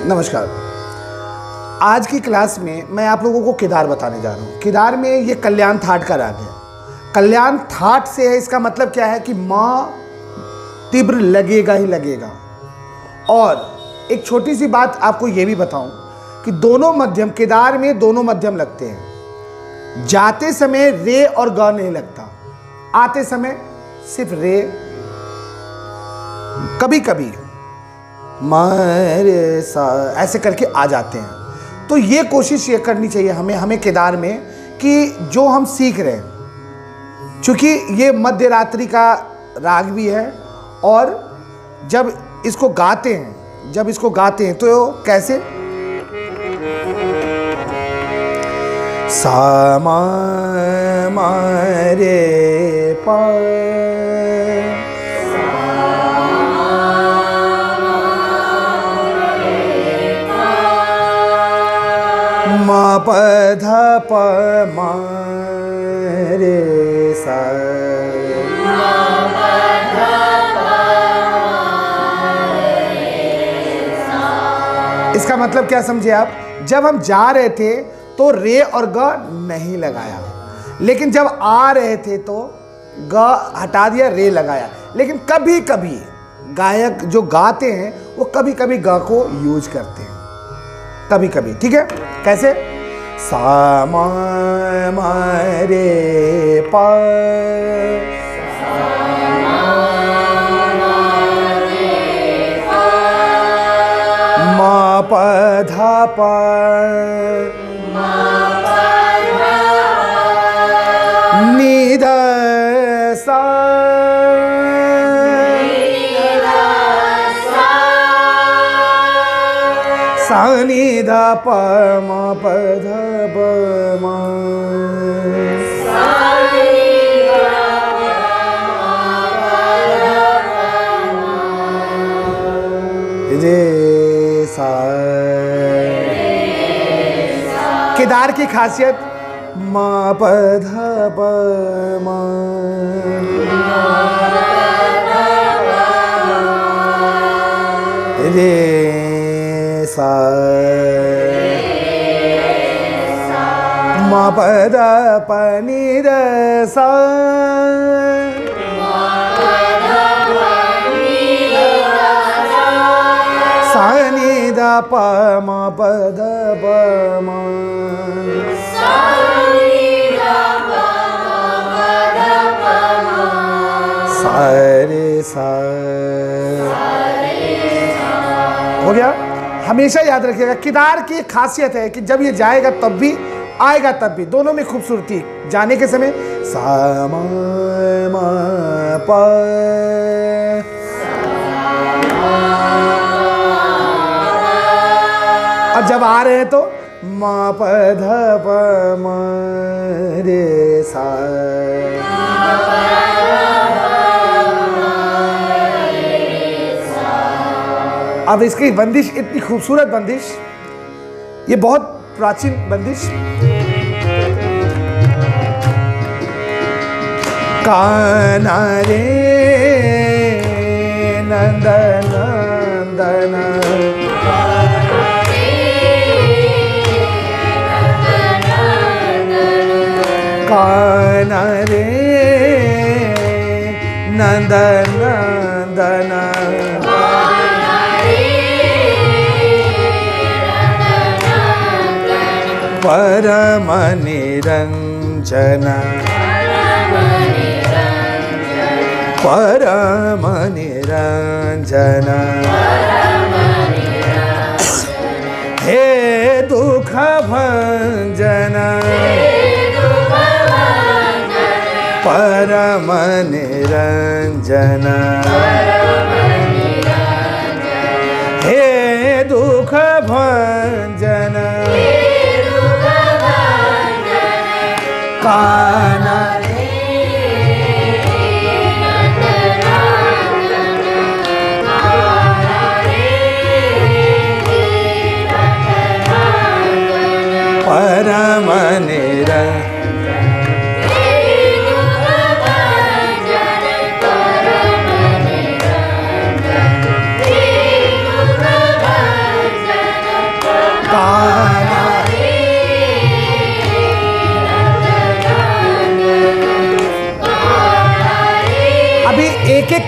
नमस्कार। आज की क्लास में मैं आप लोगों को केदार बताने जा रहा हूँ। केदार में ये कल्याण थाट का राग है। कल्याण थाट से है, इसका मतलब क्या है कि माँ तीव्र लगेगा ही लगेगा। और एक छोटी सी बात आपको ये भी बताऊं कि दोनों मध्यम, केदार में दोनों मध्यम लगते हैं। जाते समय रे और ग नहीं लगता, आते समय सिर्फ रे, कभी कभी मारे सा ऐसे करके आ जाते हैं। तो ये कोशिश ये करनी चाहिए हमें केदार में कि जो हम सीख रहे हैं, चूंकि ये मध्य रात्रि का राग भी है और जब इसको गाते हैं तो कैसे सा मारे पा मा प ध प मा रे सा। इसका मतलब क्या समझे आप? जब हम जा रहे थे तो रे और ग नहीं लगाया, लेकिन जब आ रहे थे तो ग हटा दिया, रे लगाया। लेकिन कभी कभी गायक जो गाते हैं वो कभी कभी ग को यूज करते हैं, कभी कभी। ठीक है, कैसे? सा मा रे पा मा प ध प नि ध सा सा नि ध प म प ध प म रे सा। केदार की खासियत म प ध प म रे सा म प ध प नि ध सा सा नि ध प म प ध प म सा रे सा। हो गया? हमेशा याद रखिएगा, केदार की खासियत है कि जब ये जाएगा तब भी, आएगा तब भी, दोनों में खूबसूरती। जाने के समय सा म प और जब आ रहे हैं तो म प ध प म रे सा। अब इसकी बंदिश, इतनी खूबसूरत बंदिश, ये बहुत प्राचीन बंदिश। कान्हा रे नंदन नंदन कान्हा रे नंदन नंदन परम निरंजन परम निरंजन हे दुख भंजन परम निरंजन हे दुख भंजन कान्हा परम निरंजन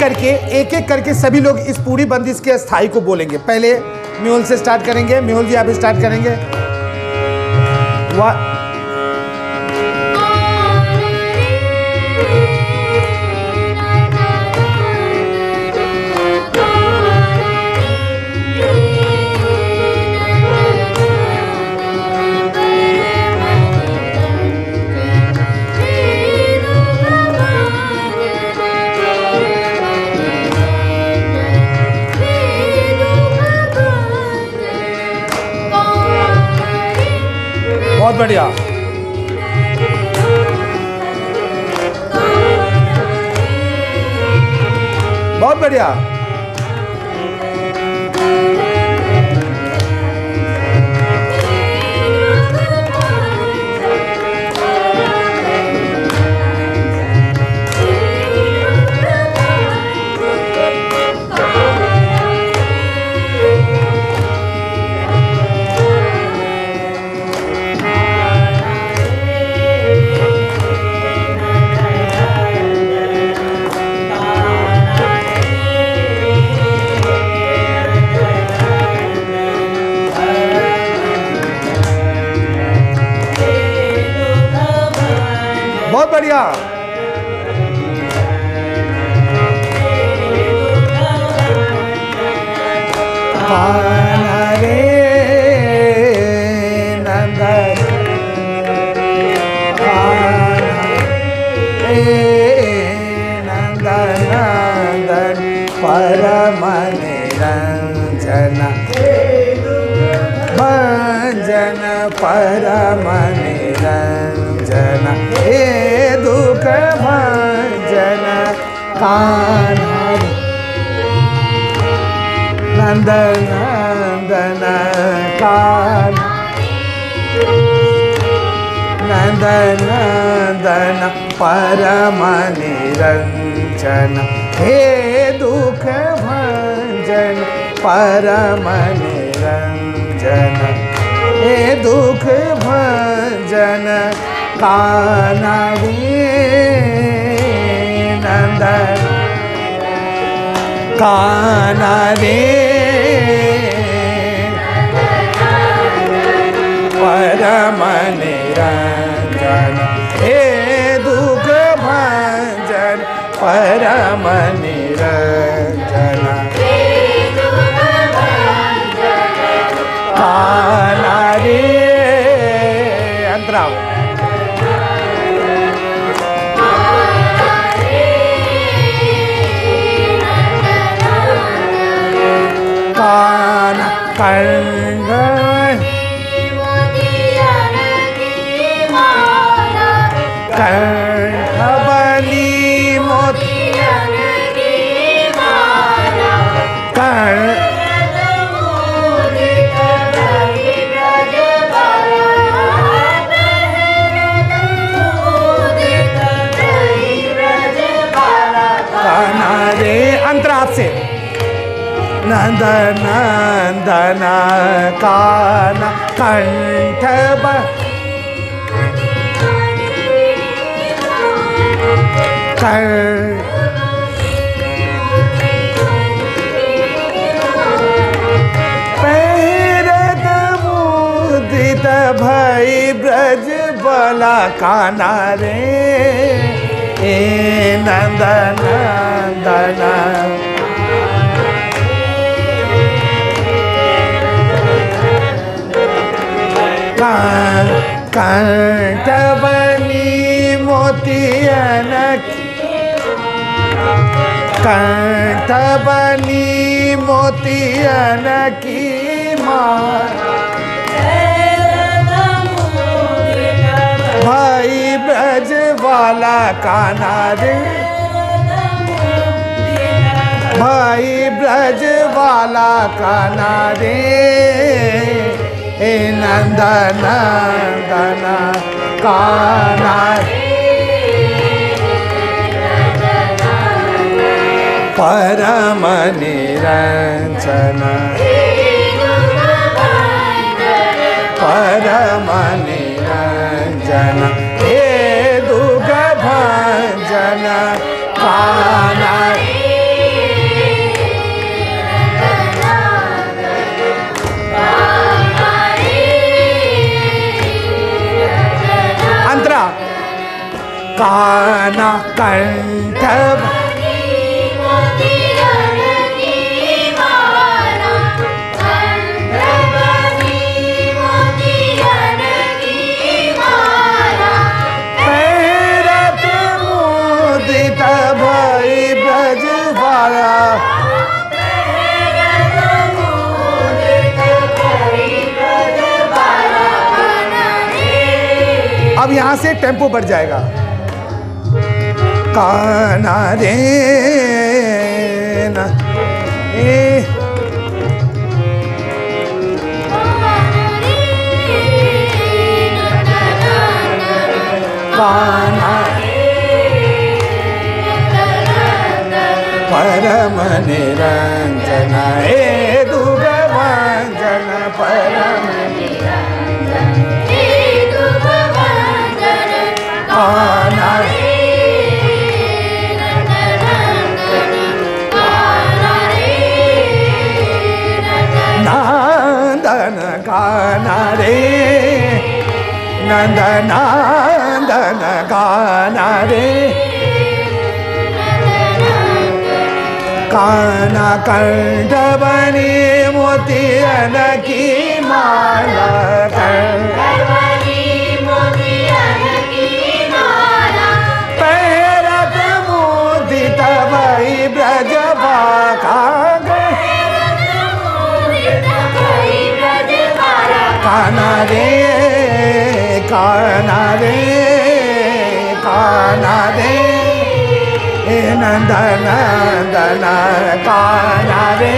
एक एक करके सभी लोग इस पूरी बंदिश के स्थाई को बोलेंगे। पहले म्यूल से स्टार्ट करेंगे। म्यूल जी आप स्टार्ट करेंगे। बहुत बढ़िया, बहुत बढ़िया। बहुत बढ़िया। रे नंदन नंदन परम निरंजन भंजन परम निरंजन हे दुख भंजन कान्हा नंदन नंदन कान्हा नंदन नंदन परम निरंजन हे दुख भंजन परम निरंजन हे दुख भंजन कान्हा नंदन कान्हा परम निरंजन हे दुख भंजन परम निरंजन कान्हा अंतराव कान्हा कंठ बली मोती कान्हा रे अंतराप से नंदन नंदन कान्हा कंठ पैरत मुदित भई ब्रज बला कान्हा रे ए नंदन नंदन कंठ बनी मोतियन कंठ बनी मोतियन की मार भाई ब्रज वाला कान्हा रे भाई ब्रज वाला कान्हा रे हे नंदन नंदन कान्हा परम निरंजन परम निरंजन हे दुख भंजन कान्हा काना कंठ अब यहां से टेम्पो बढ़ जाएगा। काना रे ना ए काना परम निरंजन हे दुर्गवांजन परम काना नंदन काना रे नंदन नंदन काना रे काना कंठ बनी मोतियन की माला पैरत मुदित भई ब्रज बाका काना रे काना रे काना रे नंदन नंदन काना रे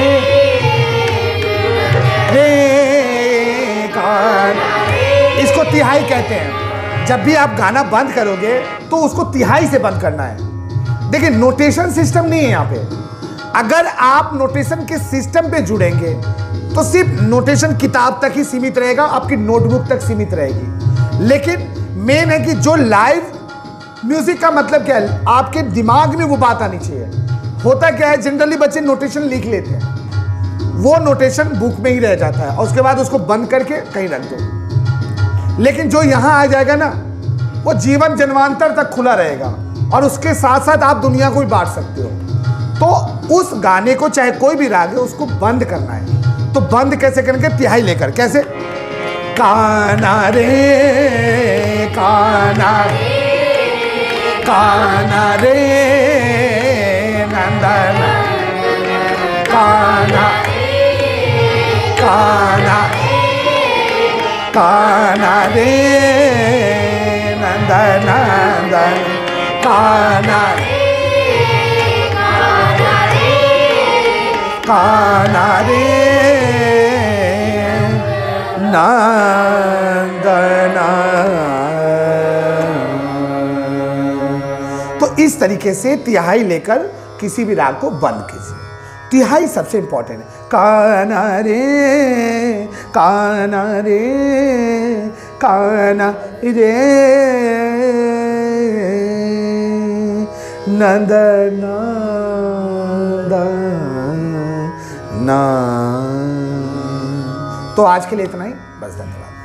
रे काना। इसको तिहाई कहते हैं। जब भी आप गाना बंद करोगे तो उसको तिहाई से बंद करना है। देखिए नोटेशन सिस्टम नहीं है यहाँ पे। अगर आप नोटेशन के सिस्टम पे जुड़ेंगे तो सिर्फ नोटेशन किताब तक ही सीमित रहेगा, आपकी नोटबुक तक सीमित रहेगी। लेकिन मेन है कि जो लाइव म्यूजिक का मतलब क्या है, आपके दिमाग में वो बात आनी चाहिए। होता क्या है, जनरली बच्चे नोटेशन लिख लेते हैं, वो नोटेशन बुक में ही रह जाता है और उसके बाद उसको बंद करके कहीं रख दो। लेकिन जो यहां आ जाएगा ना, वो जीवन जन्मांतर तक खुला रहेगा और उसके साथ साथ आप दुनिया को भी बांट सकते हो। तो उस गाने को, चाहे कोई भी राग है, उसको बंद करना है। तो बंद कैसे करेंगे? तिहाई लेकर। कैसे? काना रे काना काना रे नंदन काना काना काना रे नंदन नंदन काना काना रे नंदन। तो इस तरीके से तिहाई लेकर किसी भी राग को बंद कीजिए। तिहाई सबसे इंपॉर्टेंट है। काना रे काना रे काना रे नंदन ना। तो आज के लिए इतना ही, बस। धन्यवाद।